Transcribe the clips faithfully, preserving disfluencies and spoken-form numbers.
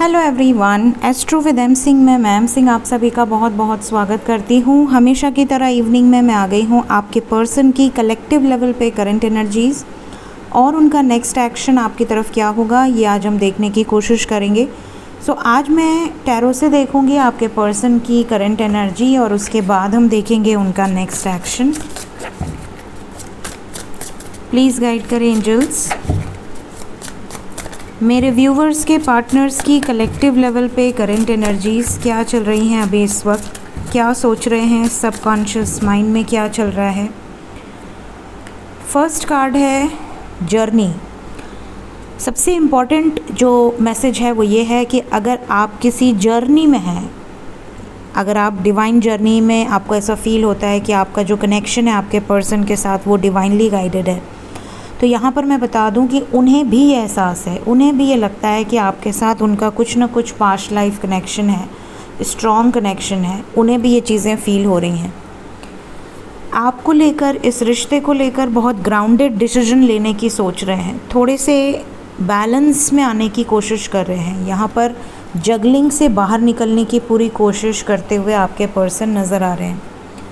Hello everyone, astro with M Singh में M Singh आप सभी का बहुत बहुत स्वागत करती हूँ। हमेशा की तरह इवनिंग में मैं आ गई हूँ आपके पर्सन की कलेक्टिव लेवल पे करंट एनर्जीज़ और उनका नेक्स्ट एक्शन आपकी तरफ क्या होगा ये आज हम देखने की कोशिश करेंगे। सो so, आज मैं टैरो से देखूँगी आपके पर्सन की करंट एनर्जी और उसके बाद हम देखेंगे उनका नेक्स्ट एक्शन। प्लीज़ गाइड करें एंजल्स। मेरे व्यूवर्स के पार्टनर्स की कलेक्टिव लेवल पे करंट एनर्जीज़ क्या चल रही हैं अभी इस वक्त, क्या सोच रहे हैं, सबकॉन्शियस माइंड में क्या चल रहा है। फर्स्ट कार्ड है जर्नी। सबसे इम्पॉर्टेंट जो मैसेज है वो ये है कि अगर आप किसी जर्नी में हैं, अगर आप डिवाइन जर्नी में आपको ऐसा फील होता है कि आपका जो कनेक्शन है आपके पर्सन के साथ वो डिवाइनली गाइडेड है, तो यहाँ पर मैं बता दूँ कि उन्हें भी ये एहसास है, उन्हें भी ये लगता है कि आपके साथ उनका कुछ ना कुछ पास्ट लाइफ कनेक्शन है, स्ट्रॉन्ग कनेक्शन है। उन्हें भी ये चीज़ें फील हो रही हैं। आपको लेकर, इस रिश्ते को लेकर बहुत ग्राउंडेड डिसीजन लेने की सोच रहे हैं, थोड़े से बैलेंस में आने की कोशिश कर रहे हैं। यहाँ पर जगलिंग से बाहर निकलने की पूरी कोशिश करते हुए आपके पर्सन नज़र आ रहे हैं।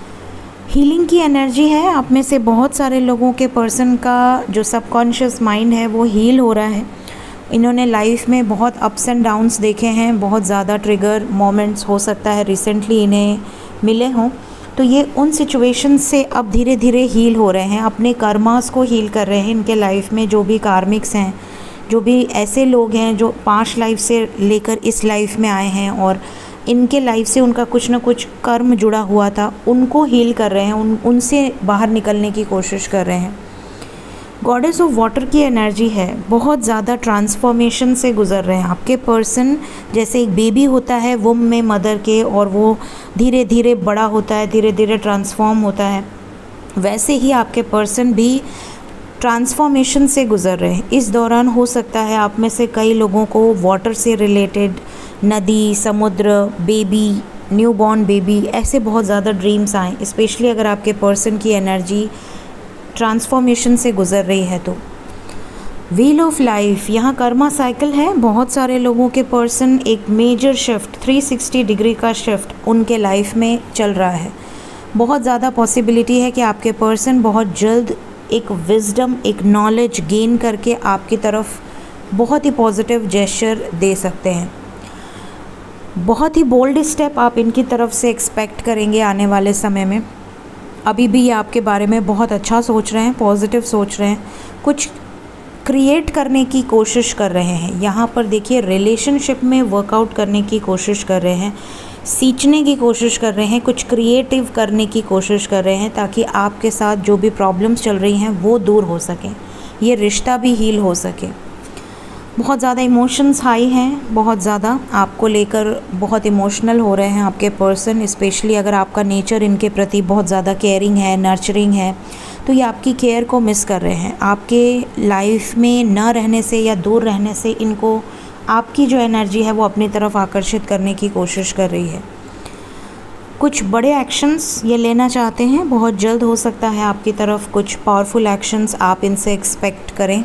हीलिंग की एनर्जी है। आप में से बहुत सारे लोगों के पर्सन का जो सबकॉन्शियस माइंड है वो हील हो रहा है। इन्होंने लाइफ में बहुत अप्स एंड डाउन्स देखे हैं, बहुत ज़्यादा ट्रिगर मोमेंट्स हो सकता है रिसेंटली इन्हें मिले हों, तो ये उन सिचुएशन से अब धीरे धीरे हील हो रहे हैं, अपने कर्मास को हील कर रहे हैं। इनके लाइफ में जो भी कार्मिक्स हैं, जो भी ऐसे लोग हैं जो पास्ट लाइफ से लेकर इस लाइफ में आए हैं और इनके लाइफ से उनका कुछ ना कुछ कर्म जुड़ा हुआ था, उनको हील कर रहे हैं, उन उनसे बाहर निकलने की कोशिश कर रहे हैं। गॉडेस ऑफ वाटर की एनर्जी है। बहुत ज़्यादा ट्रांसफॉर्मेशन से गुजर रहे हैं आपके पर्सन। जैसे एक बेबी होता है वुम में मदर के और वो धीरे धीरे बड़ा होता है, धीरे धीरे ट्रांसफॉर्म होता है, वैसे ही आपके पर्सन भी ट्रांसफॉर्मेशन से गुजर रहे हैं। इस दौरान हो सकता है आप में से कई लोगों को वाटर से रिलेटेड, नदी, समुद्र, बेबी, न्यूबॉर्न बेबी, ऐसे बहुत ज़्यादा ड्रीम्स आएँ, स्पेशली अगर आपके पर्सन की एनर्जी ट्रांसफॉर्मेशन से गुज़र रही है तो। व्हील ऑफ लाइफ, यहाँ कर्मा साइकिल है। बहुत सारे लोगों के पर्सन एक major shift, three sixty degree का शिफ्ट उनके लाइफ में चल रहा है। बहुत ज़्यादा पॉसिबिलिटी है कि आपके पर्सन बहुत जल्द एक विजडम, एक नॉलेज गेन करके आपकी तरफ बहुत ही पॉजिटिव जेस्चर दे सकते हैं। बहुत ही बोल्ड स्टेप आप इनकी तरफ से एक्सपेक्ट करेंगे आने वाले समय में। अभी भी ये आपके बारे में बहुत अच्छा सोच रहे हैं, पॉजिटिव सोच रहे हैं, कुछ क्रिएट करने की कोशिश कर रहे हैं। यहाँ पर देखिए रिलेशनशिप में वर्कआउट करने की कोशिश कर रहे हैं, सींचने की कोशिश कर रहे हैं, कुछ क्रिएटिव करने की कोशिश कर रहे हैं ताकि आपके साथ जो भी प्रॉब्लम्स चल रही हैं वो दूर हो सकें, ये रिश्ता भी हील हो सके। बहुत ज़्यादा इमोशंस हाई हैं, बहुत ज़्यादा आपको लेकर बहुत इमोशनल हो रहे हैं आपके पर्सन। स्पेशली अगर आपका नेचर इनके प्रति बहुत ज़्यादा केयरिंग है, नर्चरिंग है, तो ये आपकी केयर को मिस कर रहे हैं। आपके लाइफ में न रहने से या दूर रहने से इनको आपकी जो एनर्जी है वो अपनी तरफ आकर्षित करने की कोशिश कर रही है। कुछ बड़े एक्शंस ये लेना चाहते हैं, बहुत जल्द हो सकता है आपकी तरफ कुछ पावरफुल एक्शंस आप इनसे एक्सपेक्ट करें।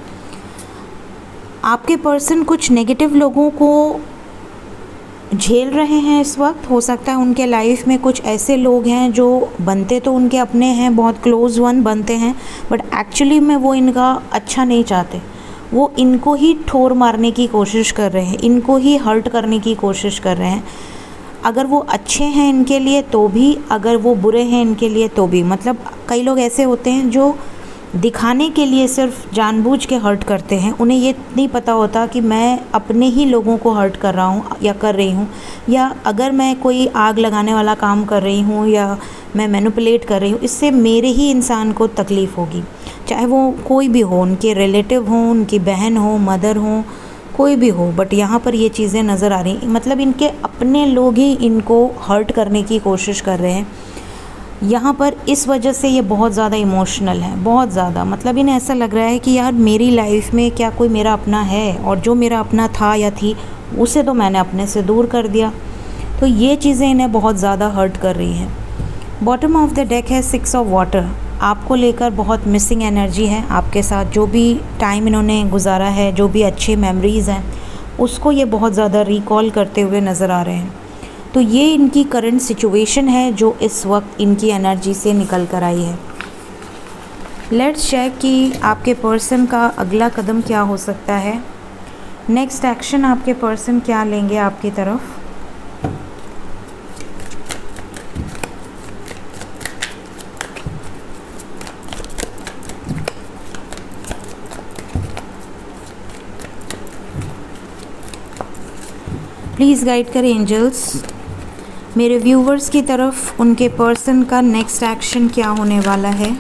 आपके पर्सन कुछ नेगेटिव लोगों को झेल रहे हैं इस वक्त। हो सकता है उनके लाइफ में कुछ ऐसे लोग हैं जो बनते तो उनके अपने हैं, बहुत क्लोज वन बनते हैं, बट एक्चुअली में वो इनका अच्छा नहीं चाहते। वो इनको ही ठोर मारने की कोशिश कर रहे हैं, इनको ही हर्ट करने की कोशिश कर रहे हैं। अगर वो अच्छे हैं इनके लिए तो भी, अगर वो बुरे हैं इनके लिए तो भी। मतलब कई लोग ऐसे होते हैं जो दिखाने के लिए सिर्फ जानबूझ के हर्ट करते हैं। उन्हें ये नहीं पता होता कि मैं अपने ही लोगों को हर्ट कर रहा हूँ या कर रही हूँ, या अगर मैं कोई आग लगाने वाला काम कर रही हूँ या मैं मैनिपुलेट कर रही हूँ, इससे मेरे ही इंसान को तकलीफ़ होगी, चाहे वो कोई भी हो, उनके रिलेटिव हों, उनकी बहन हो, मदर हो, कोई भी हो। बट यहाँ पर ये चीज़ें नज़र आ रही, मतलब इनके अपने लोग ही इनको हर्ट करने की कोशिश कर रहे हैं यहाँ पर। इस वजह से ये बहुत ज़्यादा इमोशनल है, बहुत ज़्यादा। मतलब इन्हें ऐसा लग रहा है कि यार मेरी लाइफ में क्या कोई मेरा अपना है, और जो मेरा अपना था या थी उसे तो मैंने अपने से दूर कर दिया। तो ये चीज़ें इन्हें बहुत ज़्यादा हर्ट कर रही हैं। बॉटम ऑफ द डेक है सिक्स ऑफ वाटर। आपको लेकर बहुत मिसिंग एनर्जी है। आपके साथ जो भी टाइम इन्होंने गुजारा है, जो भी अच्छे मेमोरीज़ हैं उसको ये बहुत ज़्यादा रिकॉल करते हुए नज़र आ रहे हैं। तो ये इनकी करंट सिचुएशन है जो इस वक्त इनकी एनर्जी से निकल कर आई है। लेट्स चेक कि आपके पर्सन का अगला कदम क्या हो सकता है, नेक्स्ट एक्शन आपके पर्सन क्या लेंगे आपकी तरफ। प्लीज़ गाइड करें एंजल्स मेरे व्यूवर्स की तरफ, उनके पर्सन का नेक्स्ट एक्शन क्या होने वाला है।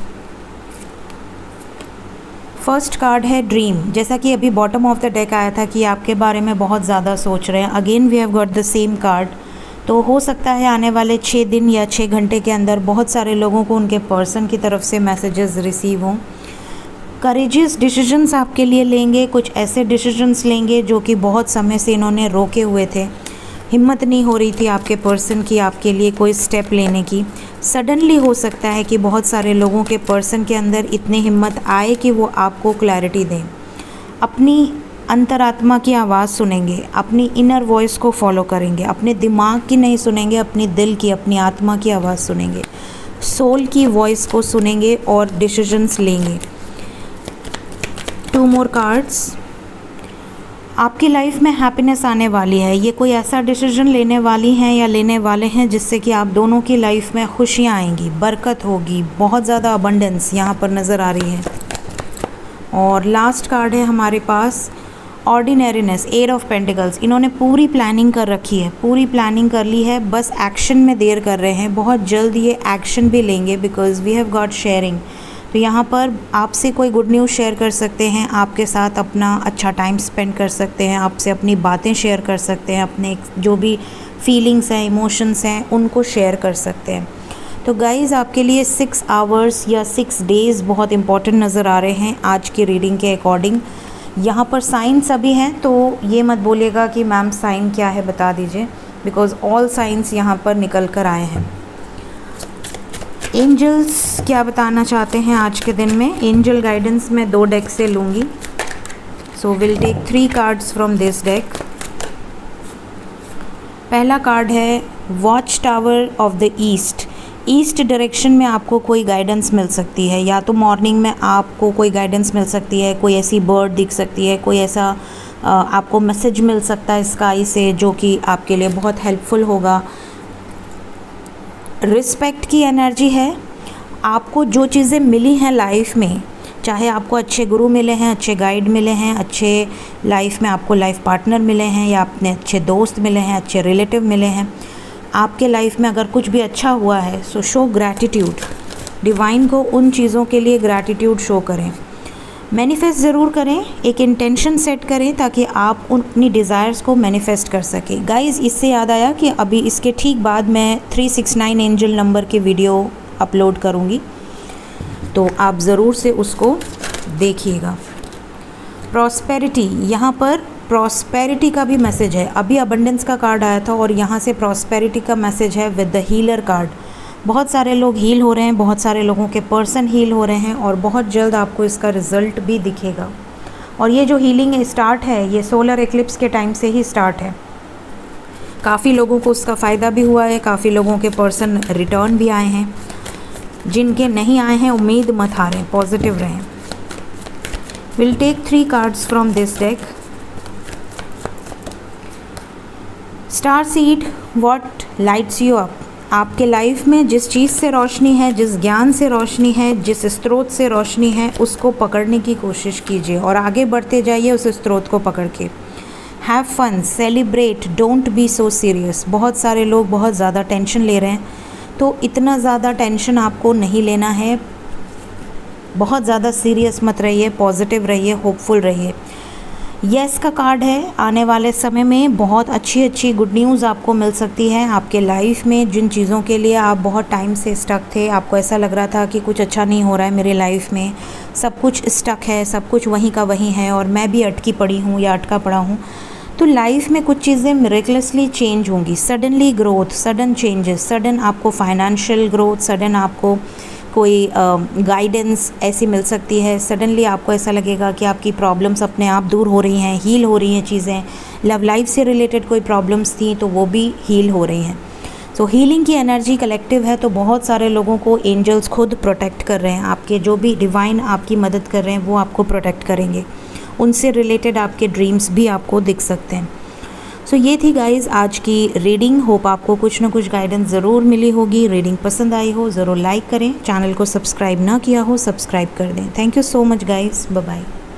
फर्स्ट कार्ड है ड्रीम। जैसा कि अभी बॉटम ऑफ द डेक आया था कि आपके बारे में बहुत ज़्यादा सोच रहे हैं, again we have got the same card. तो हो सकता है आने वाले छः दिन या छः घंटे के अंदर बहुत सारे लोगों को उनके पर्सन की तरफ से मैसेजेस रिसीव हों। करेजियस डिसीजंस आपके लिए लेंगे, कुछ ऐसे डिसीजंस लेंगे जो कि बहुत समय से इन्होंने रोके हुए थे, हिम्मत नहीं हो रही थी आपके पर्सन की आपके लिए कोई स्टेप लेने की। सडनली हो सकता है कि बहुत सारे लोगों के पर्सन के अंदर इतनी हिम्मत आए कि वो आपको क्लैरिटी दें। अपनी अंतरात्मा की आवाज़ सुनेंगे, अपनी इनर वॉइस को फॉलो करेंगे, अपने दिमाग की नहीं सुनेंगे, अपनी दिल की, अपनी आत्मा की आवाज़ सुनेंगे, सोल की वॉइस को सुनेंगे और डिसीजंस लेंगे। Two more cards. आपकी लाइफ में हैप्पीनेस आने वाली है। ये कोई ऐसा डिसीजन लेने वाली हैं या लेने वाले हैं जिससे कि आप दोनों की लाइफ में खुशियाँ आएंगी, बरकत होगी, बहुत ज़्यादा अबंडेंस यहाँ पर नज़र आ रही है। और लास्ट कार्ड है हमारे पास ऑर्डिनरीनेस, एट ऑफ पेंटिकल्स। इन्होंने पूरी प्लानिंग कर रखी है, पूरी प्लानिंग कर ली है, बस एक्शन में देर कर रहे हैं। बहुत जल्द ये एक्शन भी लेंगे because we have got sharing. तो यहाँ पर आपसे कोई गुड न्यूज़ शेयर कर सकते हैं, आपके साथ अपना अच्छा टाइम स्पेंड कर सकते हैं, आपसे अपनी बातें शेयर कर सकते हैं, अपने जो भी फीलिंग्स हैं, इमोशंस हैं, उनको शेयर कर सकते हैं। तो गाइज़ आपके लिए सिक्स आवर्स या सिक्स डेज़ बहुत इंपॉर्टेंट नज़र आ रहे हैं आज की रीडिंग के अकॉर्डिंग। यहाँ पर साइन सभी हैं, तो ये मत बोलिएगा कि मैम साइन क्या है बता दीजिए, बिकॉज़ ऑल साइंस यहाँ पर निकल कर आए हैं। एंजल्स क्या बताना चाहते हैं आज के दिन में, एंजल गाइडेंस में दो डेक से लूँगी। So will take three cards from this deck. पहला कार्ड है watch tower of the east. East direction में आपको कोई गाइडेंस मिल सकती है, या तो मॉर्निंग में आपको कोई गाइडेंस मिल सकती है, कोई ऐसी बर्ड दिख सकती है, कोई ऐसा आपको मैसेज मिल सकता है स्काई से जो कि आपके लिए बहुत हेल्पफुल होगा। रिस्पेक्ट की एनर्जी है। आपको जो चीज़ें मिली हैं लाइफ में, चाहे आपको अच्छे गुरु मिले हैं, अच्छे गाइड मिले हैं, अच्छे लाइफ में आपको लाइफ पार्टनर मिले हैं, या अपने अच्छे दोस्त मिले हैं, अच्छे रिलेटिव मिले हैं, आपके लाइफ में अगर कुछ भी अच्छा हुआ है सो शो ग्रैटिट्यूड। डिवाइन को उन चीज़ों के लिए ग्रैटिट्यूड शो करें। मैनिफेस्ट ज़रूर करें, एक इंटेंशन सेट करें ताकि आप उन अपनी डिज़ायर्स को मैनिफेस्ट कर सकें। गाइज़ इससे याद आया कि अभी इसके ठीक बाद मैं three six nine angel number के वीडियो अपलोड करूँगी, तो आप ज़रूर से उसको देखिएगा। प्रॉस्पेरिटी, यहाँ पर प्रॉस्पेरिटी का भी मैसेज है। अभी अबंडेंस का कार्ड आया था और यहाँ से प्रॉस्पेरिटी का मैसेज है विद द हीलर कार्ड। बहुत सारे लोग हील हो रहे हैं, बहुत सारे लोगों के पर्सन हील हो रहे हैं और बहुत जल्द आपको इसका रिज़ल्ट भी दिखेगा। और ये जो हीलिंग स्टार्ट है ये सोलर एक्लिप्स के टाइम से ही स्टार्ट है। काफ़ी लोगों को उसका फ़ायदा भी हुआ है, काफ़ी लोगों के पर्सन रिटर्न भी आए हैं। जिनके नहीं आए हैं उम्मीद मत हारें, पॉजिटिव रहें। Will take three cards from this deck. Star seed, what lights you up. आपके लाइफ में जिस चीज़ से रोशनी है, जिस ज्ञान से रोशनी है, जिस स्रोत से रोशनी है, उसको पकड़ने की कोशिश कीजिए और आगे बढ़ते जाइए उस स्रोत को पकड़ के। Have fun, celebrate, don't be so serious. बहुत सारे लोग बहुत ज़्यादा टेंशन ले रहे हैं, तो इतना ज़्यादा टेंशन आपको नहीं लेना है। बहुत ज़्यादा सीरियस मत रहिए, पॉजिटिव रहिए, होपफुल रहिए। यस का कार्ड है। आने वाले समय में बहुत अच्छी अच्छी गुड न्यूज़ आपको मिल सकती है। आपके लाइफ में जिन चीज़ों के लिए आप बहुत टाइम से स्टक थे, आपको ऐसा लग रहा था कि कुछ अच्छा नहीं हो रहा है मेरे लाइफ में, सब कुछ स्टक है, सब कुछ वहीं का वहीं है और मैं भी अटकी पड़ी हूँ या अटका पड़ा हूँ, तो लाइफ में कुछ चीज़ें मिरेकलसली चेंज होंगी। Suddenly growth, sudden changes, sudden आपको फाइनेंशियल ग्रोथ, सडन आपको कोई गाइडेंस ऐसी मिल सकती है। सडनली आपको ऐसा लगेगा कि आपकी प्रॉब्लम्स अपने आप दूर हो रही हैं, हील हो रही हैं चीज़ें। लव लाइफ से रिलेटेड कोई प्रॉब्लम्स थी तो वो भी हील हो रही हैं। सो so, हीलिंग की एनर्जी कलेक्टिव है, तो बहुत सारे लोगों को एंजल्स खुद प्रोटेक्ट कर रहे हैं। आपके जो भी डिवाइन आपकी मदद कर रहे हैं वो आपको प्रोटेक्ट करेंगे। उनसे रिलेटेड आपके ड्रीम्स भी आपको दिख सकते हैं। सो so, ये थी गाइस आज की रीडिंग। होप आपको कुछ ना कुछ गाइडेंस ज़रूर मिली होगी। रीडिंग पसंद आई हो ज़रूर लाइक करें। चैनल को सब्सक्राइब ना किया हो सब्सक्राइब कर दें। Thank you so much guys, bye bye.